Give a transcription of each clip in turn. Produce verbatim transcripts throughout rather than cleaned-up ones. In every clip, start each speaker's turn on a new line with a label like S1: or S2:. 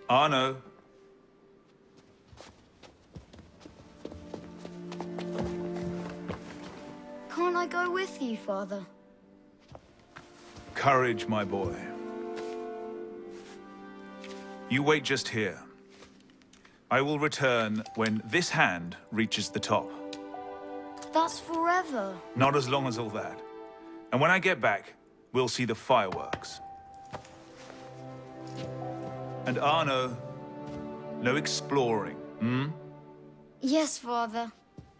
S1: Arno.
S2: Can't I go with you, Father?
S1: Courage, my boy. You wait just here. I will return when this hand reaches the top.
S2: That's forever.
S1: Not as long as all that. And when I get back, we'll see the fireworks. And Arno, no exploring, hmm?
S2: Yes, Father.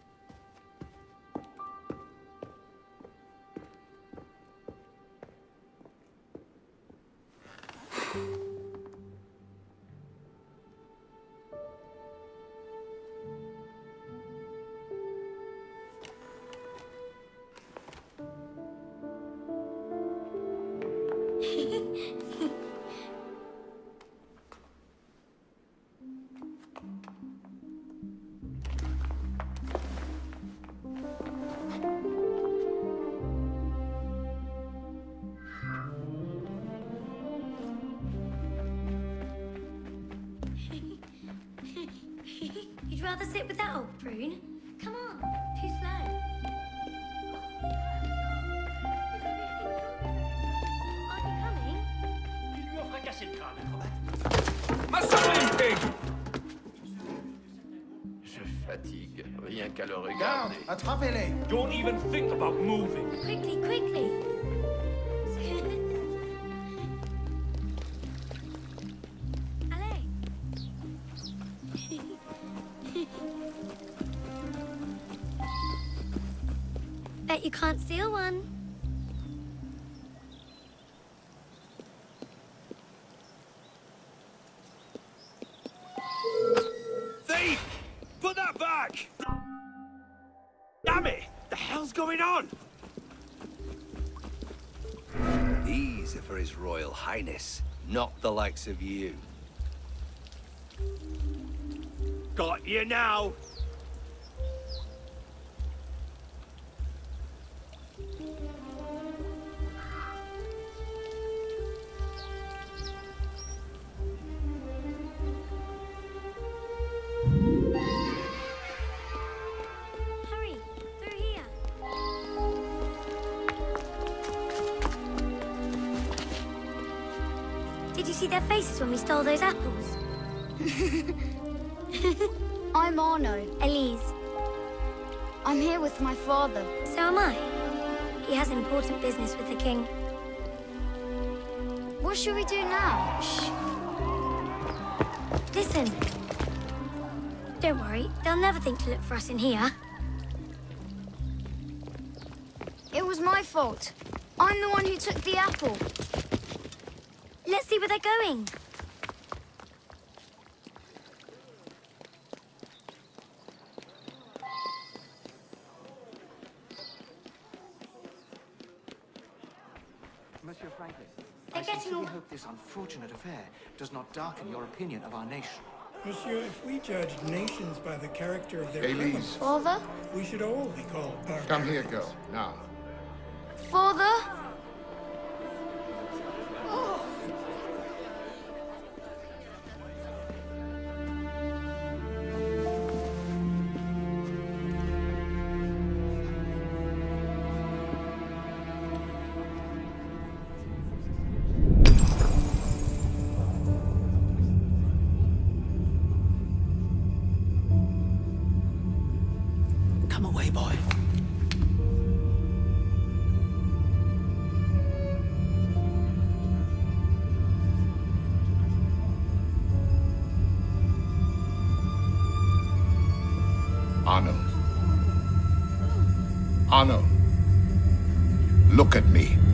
S3: You'd rather sit with that old prune? Come on, too slow. Aren't you coming?
S4: Il lui a fracassé le crâne.
S5: Je fatigue, rien qu'à le regarder.
S6: Attrapez-les!
S4: Don't even think about moving.
S3: Quickly, quickly. Allez. Bet you can't steal one.
S4: Thief! Put that back! Damn it! The hell's going on?
S7: These are for His Royal Highness, not the likes of you.
S4: Got you now!
S3: Hurry, through here. Did you see their faces when we stole those apples?
S2: I'm Arno.
S3: Elise.
S2: I'm here with my father.
S3: So am I. He has important business with the king.
S2: What should we do now?
S3: Shh. Listen. Don't worry, they'll never think to look for us in here.
S2: It was my fault. I'm the one who took the apple.
S3: Let's see where they're going.
S6: Monsieur Franklin,
S3: They're
S6: I
S3: getting
S6: sincerely
S3: all-
S6: hope this unfortunate affair does not darken your opinion of our nation.
S8: Monsieur, if we judge nations by the character of their
S5: Elise.
S8: criminals,
S2: Father?
S8: we should all be called barbarians.
S5: Come here, girl, now.
S2: Father?
S6: Come away, boy.
S5: Arno. Arno. Look at me.